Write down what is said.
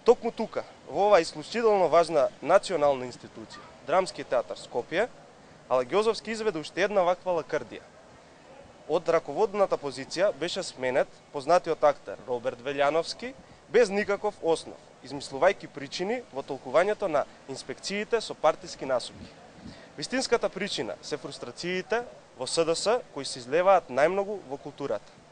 Токму тука, во оваа исклучително важна национална институција, Драмски театар Скопје, Алагјозовски изведе уште една ваква лакрдија. Од раководната позиција беше сменет познатиот актер Роберт Велјановски без никаков основ, измислувајќи причини во толкувањето на инспекциите со партиски насоки. Вистинската причина се фрустрациите во СДС кои се излеваат најмногу во културата.